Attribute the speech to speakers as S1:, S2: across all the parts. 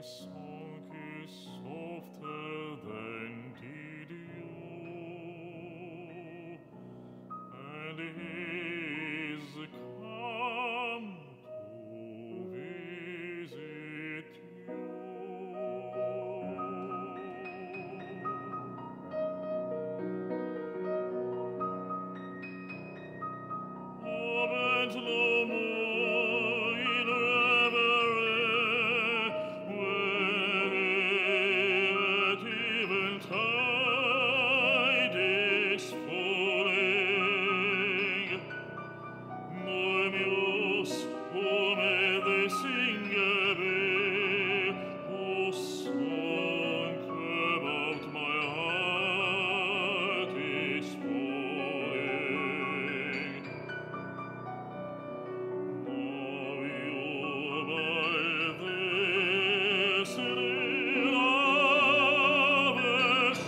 S1: song is softer than did you, and is come to visit you. Abend lomo in revere, where eventide exploding, Moemius, come de singere, O song about my heart exploding. Now you by this lover's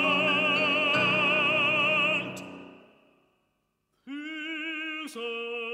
S1: chant, 'tis